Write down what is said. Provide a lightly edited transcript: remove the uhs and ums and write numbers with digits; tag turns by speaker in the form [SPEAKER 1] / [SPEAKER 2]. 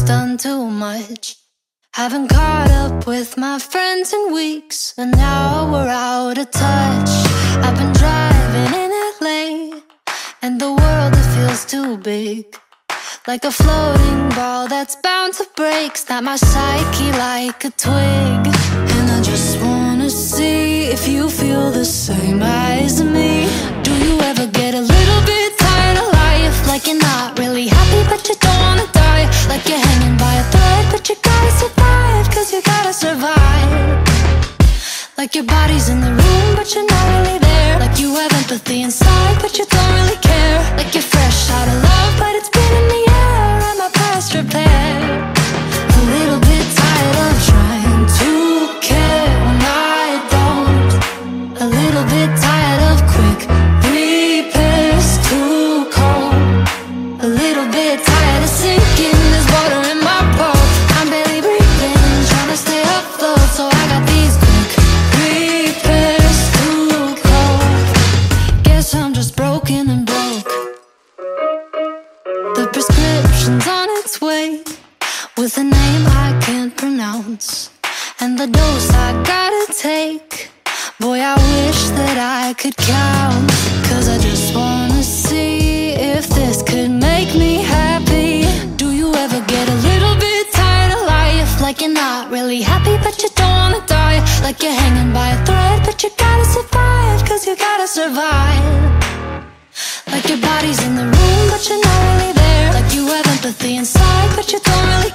[SPEAKER 1] done too much. Haven't caught up with my friends in weeks, and now we're out of touch. I've been driving in LA, and the world, it feels too big, like a floating ball that's bound to break. Snap my psyche like a twig. And I just wanna see if you feel the same as me. Do you ever get a little bit tired of life? Like you're not really happy but you don't wanna die. Like you're hanging by a thread but you gotta survive, cause you gotta survive. Like your body's in the room but you're not really there. Like you have empathy inside but you don't really care. Like you're fresh out of love but it's been in the air. Am I past repair? A little bit tired of trying to care when I don't. A little bit tired of quick repairs, too cold. A little bit tired of sinking, there's water in my boat. I'm barely breathing, trying to stay afloat. So I got these quick repairs, too cold. Guess I'm just broken and broke. The prescription's on its way, with a name I can't pronounce, and the dose I gotta take. Boy, I wish that I could count, cause I just wanna see if this could make me happy. Do you ever get a little bit tired of life? Like you're not really happy but you don't wanna die. Like you're hanging by a thread but you gotta survive, cause you gotta survive. Like your body's in the room but you're not really there. Like you have empathy inside but you don't really